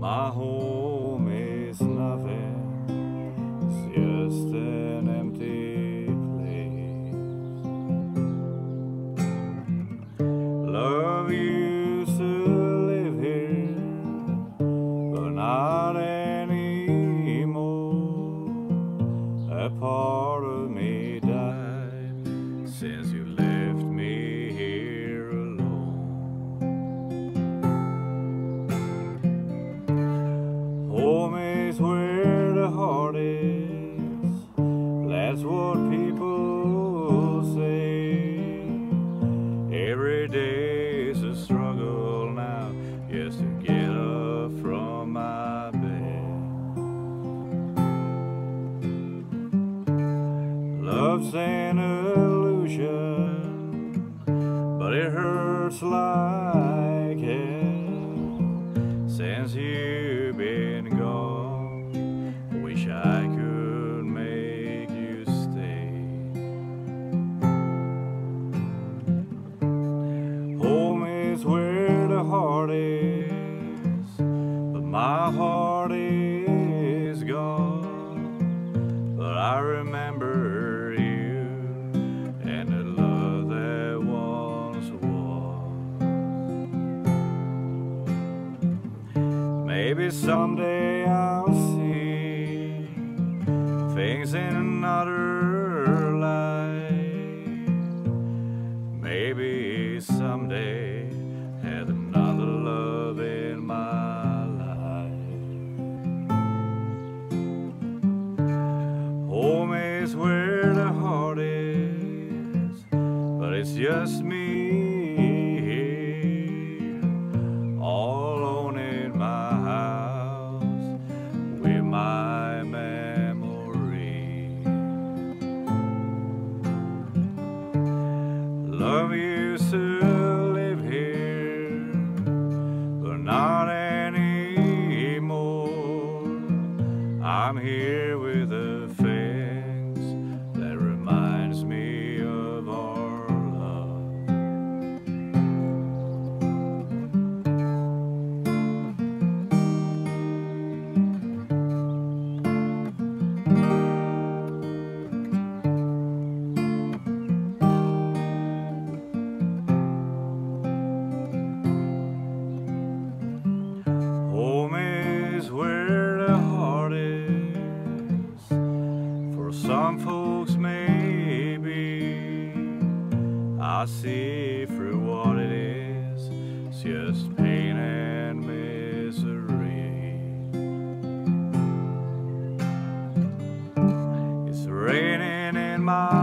My home is nothing, it's just an empty place. Love used to live here, but not anymore. A part of me died since you left me here alone. Home is where the heart is, that's what people say. Every day is a struggle now, just to get up from my bed. Love's an illusion, but it hurts like hell. Since you've been gone, wish I could make you stay. Home is where the heart is, but my heart is gone. But I remember you and the love that once was. Maybe someday I'll see things in another light. Maybe someday have another love in my life. Home is where the heart is, but it's just me here, all alone in my house with my memory. Love used to live here, but not anymore. I'm here with the things that reminds me of our love. Home is where the heart is, for some folks maybe. I see through what it is, it's just pain and misery. It's raining in my